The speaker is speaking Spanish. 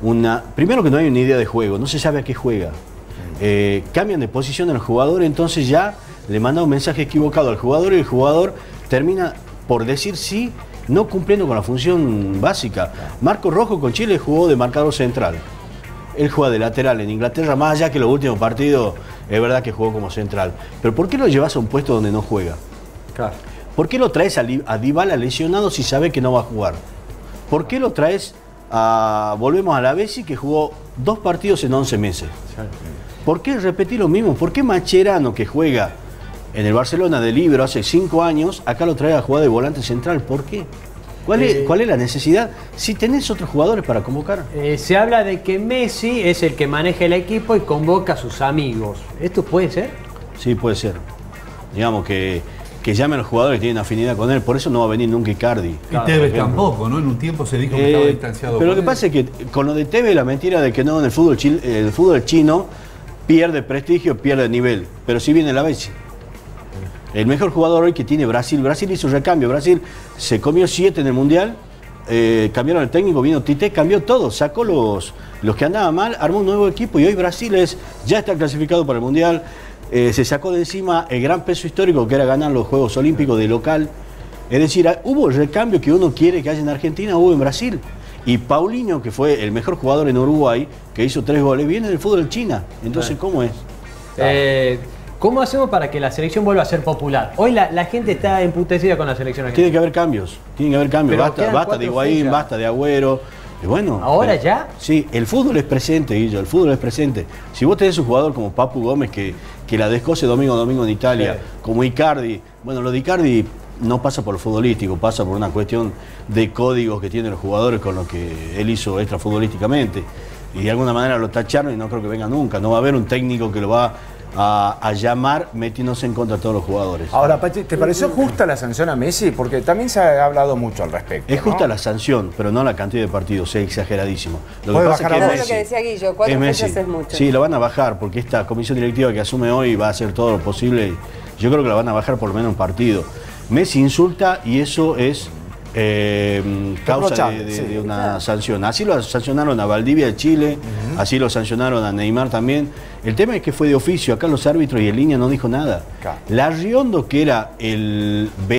Primero que no hay una idea de juego, no se sabe a qué juega. Cambian de posición el jugador, entonces ya le manda un mensaje equivocado al jugador y el jugador termina por decir sí, no cumpliendo con la función básica. Marco Rojo con Chile jugó de marcador central. Él juega de lateral en Inglaterra, más allá que los últimos partidos, es verdad que jugó como central. Pero ¿por qué lo llevas a un puesto donde no juega? Claro. ¿Por qué lo traes a Dybala lesionado si sabe que no va a jugar? ¿Por qué lo traes volvemos a la Bessi, que jugó 2 partidos en 11 meses? ¿Por qué repetir lo mismo? ¿Por qué Mascherano, que juega en el Barcelona de libero hace 5 años, acá lo trae a jugar de volante central? ¿Por qué? ¿Cuál es la necesidad? Si tenés otros jugadores para convocar. Se habla de que Messi es el que maneja el equipo y convoca a sus amigos. ¿Esto puede ser? Sí, puede ser. Digamos que llamen a los jugadores que tienen afinidad con él. Por eso no va a venir nunca Icardi. Y Tevez tampoco, ¿no? En un tiempo se dijo que estaba distanciado. Pero lo que pasa es que con lo de Tevez, la mentira de que no, en el fútbol chino pierde prestigio, pierde nivel. Pero sí viene la Bessi. El mejor jugador hoy que tiene Brasil. Brasil hizo recambio. Brasil se comió 7 en el Mundial. Cambiaron el técnico, vino Tite, cambió todo. Sacó los que andaban mal, armó un nuevo equipo. Y hoy Brasil ya está clasificado para el Mundial. Se sacó de encima el gran peso histórico que era ganar los Juegos Olímpicos de local. Es decir, hubo el recambio que uno quiere que haya en Argentina, hubo en Brasil. Y Paulinho, que fue el mejor jugador en Uruguay, que hizo 3 goles, viene del fútbol China. Entonces, ¿cómo es? ¿Cómo hacemos para que la selección vuelva a ser popular? Hoy la gente está emputecida con la selección argentina. Tiene que haber cambios, Basta de Higuaín, basta de Agüero. Y bueno, ¿ahora ya? Sí, el fútbol es presente, Guillo, el fútbol es presente. Si vos tenés un jugador como Papu Gómez que la descoce domingo a domingo en Italia, como Icardi, bueno, lo de Icardi no pasa por lo futbolístico, pasa por una cuestión de códigos que tienen los jugadores con lo que él hizo extrafutbolísticamente. Y de alguna manera lo tacharon y no creo que venga nunca. No va a haber un técnico que lo va a llamar metiéndose en contra de todos los jugadores. Ahora, Pachi, ¿te pareció justa la sanción a Messi? Porque también se ha hablado mucho al respecto. Es justa la sanción, pero no la cantidad de partidos, es exageradísimo. Lo que pasa es que lo que decía Guillo, 4 fechas es mucho. Sí, lo van a bajar, porque esta comisión directiva que asume hoy va a hacer todo lo posible. Yo creo que la van a bajar por lo menos un partido. Messi insulta y eso es causa de una sanción. Así lo sancionaron a Valdivia de Chile, así lo sancionaron a Neymar también. El tema es que fue de oficio, acá los árbitros y en línea no dijo nada. Larriondo, que era el